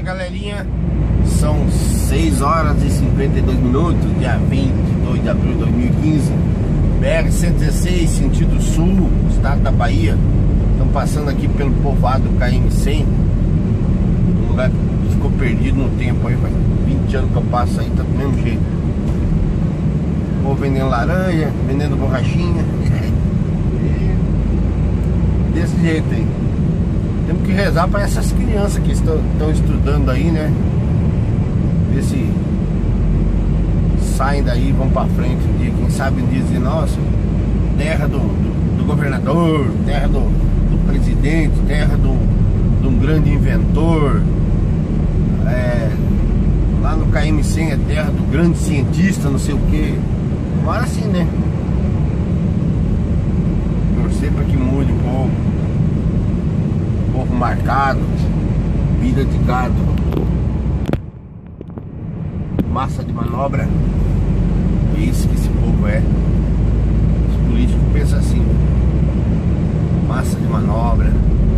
galerinha, são 6 horas e 52 minutos, dia 22 de abril de 2015, BR-116, sentido sul, estado da Bahia. Estamos passando aqui pelo povoado KM100, um lugar que ficou perdido no tempo aí, faz 20 anos que eu passo aí, tá do mesmo jeito. O povo vendendo laranja, vendendo borrachinha, desse jeito aí. Temos que rezar para essas crianças que estão estudando aí, né? Ver se saem daí e vão para frente um dia. Quem sabe dizer, nossa, terra do governador, terra do presidente, terra de um grande inventor. Lá no KM100 é terra do grande cientista, não sei o que. Mas assim, né? Torcer para que mude um pouco. Povo marcado, vida de gado, massa de manobra. É isso que esse povo é. Os políticos pensam assim: massa de manobra,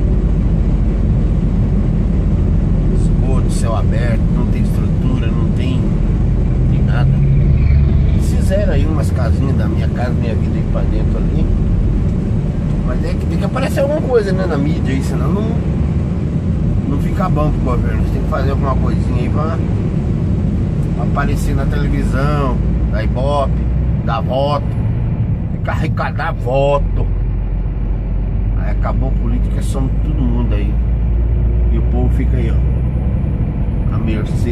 esgoto, céu aberto, não tem estrutura, não tem nada. Eles fizeram aí umas casinhas da Minha Casa Minha Vida aí pra dentro ali. Mas é que tem que aparecer alguma coisa, né, na mídia aí, senão não fica bom pro governo. Você tem que fazer alguma coisinha aí pra aparecer na televisão, da Ibope, dar voto, tem que arrecadar voto. Aí acabou a política, somos todo mundo aí. E o povo fica aí, ó, à mercê.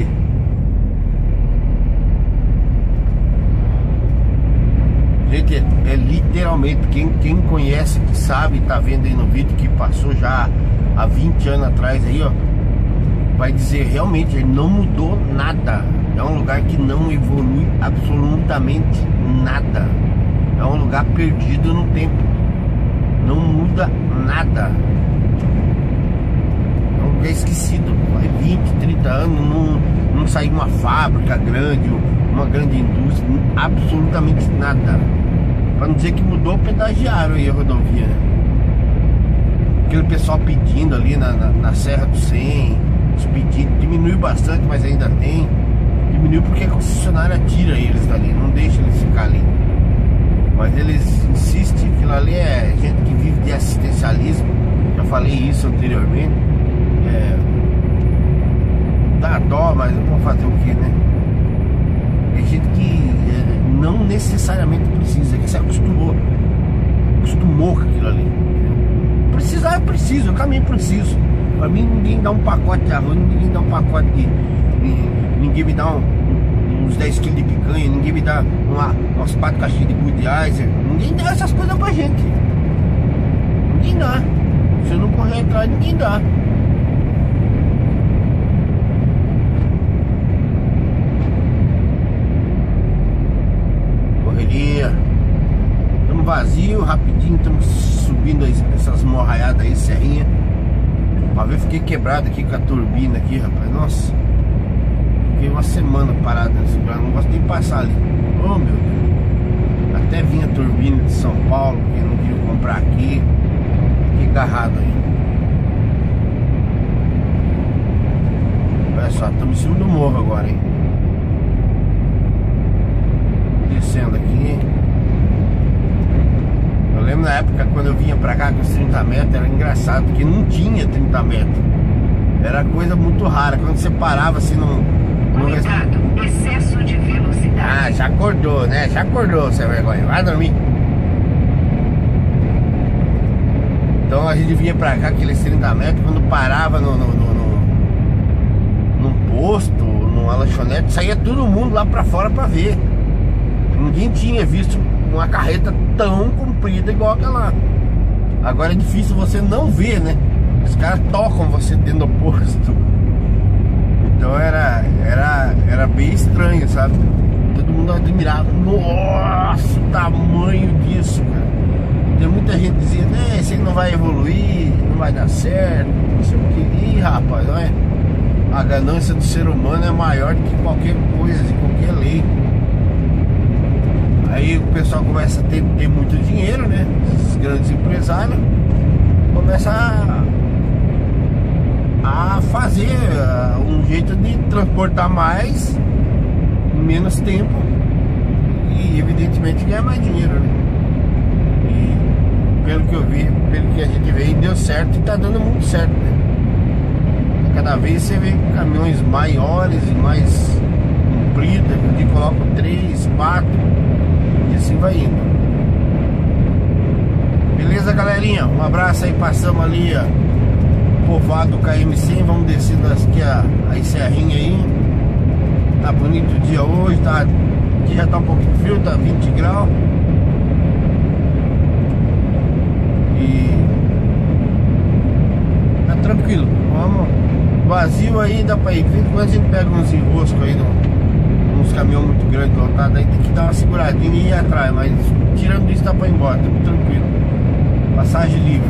Gente, é literalmente, quem conhece, que sabe, tá vendo aí no vídeo que passou já há 20 anos atrás aí, ó, vai dizer, realmente, ele não mudou nada. É um lugar que não evolui absolutamente nada. É um lugar perdido no tempo. Não muda nada. É um lugar esquecido. Faz 20, 30 anos, não saiu uma fábrica grande, uma grande indústria, absolutamente nada. Pra não dizer que mudou, o pedagiário aí a rodovia, né? Aquele pessoal pedindo ali na Serra do 100, os pedidos diminuiu bastante, mas ainda tem. Diminuiu porque a concessionária tira eles dali, não deixa eles ficar ali. Mas eles insistem, aquilo ali é gente que vive de assistencialismo. Já falei isso anteriormente. Dá dó, mas eu vou fazer o que, né? É gente que não necessariamente precisa, que se acostumou com aquilo ali. Precisar eu preciso, eu também preciso. Pra mim ninguém dá um pacote de arroz, ninguém dá um pacote ninguém me dá uns 10 kg de picanha, ninguém me dá umas 4 caixinhas de Budweiser. Ninguém dá essas coisas pra gente. Ninguém dá. Se eu não correr atrás, ninguém dá. Estamos vazio, rapidinho, estamos subindo essas morraiadas aí, serrinha. Uma vez fiquei quebrado aqui com a turbina aqui, rapaz. Nossa, fiquei uma semana parado nesse lugar, não gosto nem de passar ali. Oh meu Deus, até vinha a turbina de São Paulo, porque não queria comprar aqui. Fiquei agarrado aí. Olha só, estamos em cima do morro agora, hein. Descendo aqui. Eu lembro na época quando eu vinha pra cá com os 30 metros, era engraçado, porque não tinha 30 metros. Era coisa muito rara. Quando você parava assim no excesso de velocidade. Ah, já acordou, né? Já acordou, sem vergonha. Vai dormir. Então a gente vinha pra cá aqueles 30 metros, quando parava num posto, numa lanchonete, saía todo mundo lá pra fora pra ver. Ninguém tinha visto uma carreta tão comprida igual aquela. Agora é difícil você não ver, né? Os caras tocam você dentro do posto. Então era bem estranho, sabe? Todo mundo admirava. Nossa, o tamanho disso, cara. Tem muita gente dizendo, esse aí não vai evoluir, não vai dar certo, não sei o que. Ih, rapaz, olha, a ganância do ser humano é maior do que qualquer coisa, de qualquer lei. Aí o pessoal começa a ter muito dinheiro, né? Os grandes empresários começam a fazer uns jeito de transportar mais em menos tempo e evidentemente ganhar mais dinheiro, né? E pelo que eu vi, pelo que a gente vê, deu certo e tá dando muito certo, né? Cada vez você vê caminhões maiores e mais compridos, que colocam 3, 4 e assim vai indo. Beleza, galerinha? Um abraço aí, passamos ali, ó, povoado KM100, vamos descendo aqui a serrinha aí. Tá bonito o dia hoje, tá, aqui já tá um pouquinho frio, tá 20 graus. E tá tranquilo, vamos vazio aí, dá pra ir. Quando a gente pega uns enroscos aí, uns caminhões muito grandes lotados, aí tem que dar uma seguradinha e ir atrás, mas tirando isso dá pra ir embora, tá tranquilo. Passagem livre.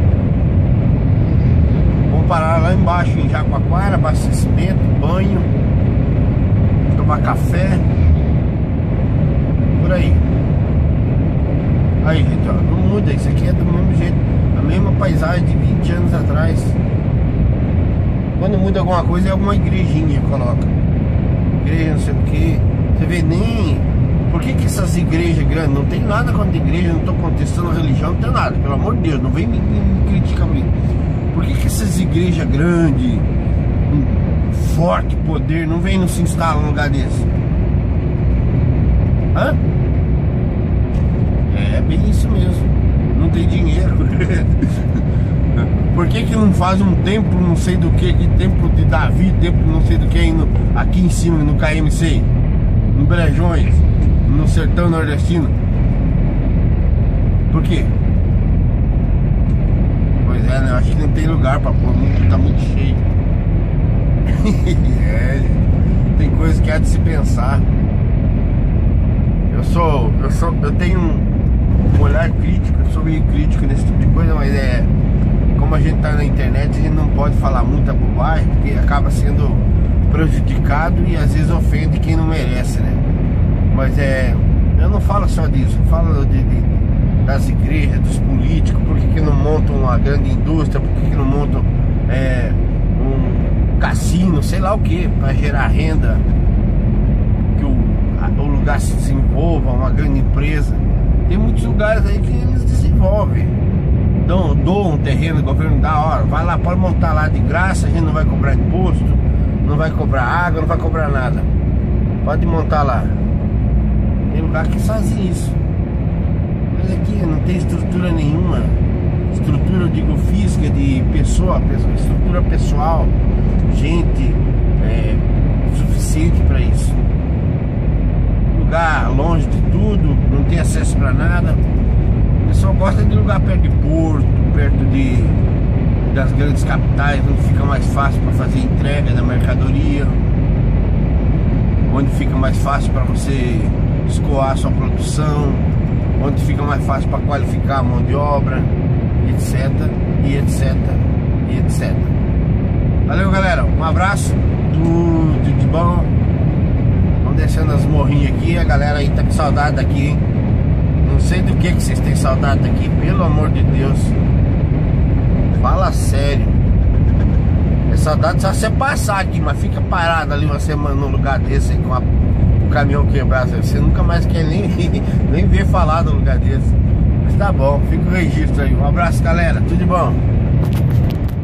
Vamos parar lá embaixo em Jaguaquara, abastecimento, banho, tomar café, por aí. Aí, gente, ó, não muda, isso aqui é do mesmo jeito, a mesma paisagem de 20 anos atrás. Quando muda alguma coisa é alguma igrejinha que coloca. Igreja, não sei o que. Você vê nem... Por que essas igrejas grandes? Não tem nada contra a igreja, não estou contestando a religião, não tem nada. Pelo amor de Deus, não vem me criticar comigo. Por que essas igrejas grandes, forte poder, não vem, não se instala num lugar desse? Hã? É bem isso mesmo. Não tem dinheiro. Por que não faz um templo não sei do que templo de Davi, templo não sei do que aqui em cima no KM100, em Brejões, no sertão nordestino? Por quê? Pois é, né? Eu acho que não tem lugar pra pôr, tá muito cheio. É, tem coisa que há de se pensar. Eu tenho um olhar crítico, eu sou meio crítico nesse tipo de coisa, mas como a gente tá na internet, a gente não pode falar muita bobagem, porque acaba sendo prejudicado e às vezes ofende quem não merece, né? Mas eu não falo só disso, eu falo das igrejas, dos políticos, por que não montam uma grande indústria, por que não montam um cassino, sei lá o que, para gerar renda, que o lugar se desenvolva, uma grande empresa. Tem muitos lugares aí que eles desenvolvem, doam um terreno, o governo dá hora, vai lá, pode montar lá de graça, a gente não vai cobrar imposto, não vai cobrar água, não vai cobrar nada, pode montar lá. Tem lugar que fazem isso, mas aqui não tem estrutura nenhuma. Estrutura, eu digo, física, de pessoa, estrutura pessoal, gente suficiente para isso. Lugar longe de tudo, não tem acesso para nada. O pessoal gosta de lugar perto de porto, perto das grandes capitais, onde fica mais fácil para fazer entrega da mercadoria, onde fica mais fácil para você escoar a sua produção, onde fica mais fácil para qualificar a mão de obra, etc, e etc, e etc. Valeu, galera, um abraço, tudo de bom. Vamos descendo as morrinhas aqui, a galera aí tá com saudade daqui, hein? Não sei do que vocês têm saudade daqui, pelo amor de Deus. Fala sério. É saudade só você passar aqui, mas fica parado ali uma semana num lugar desse aí, com o caminhão quebrado. Você nunca mais quer nem ver falar num lugar desse. Mas tá bom, fica o registro aí. Um abraço, galera, tudo de bom.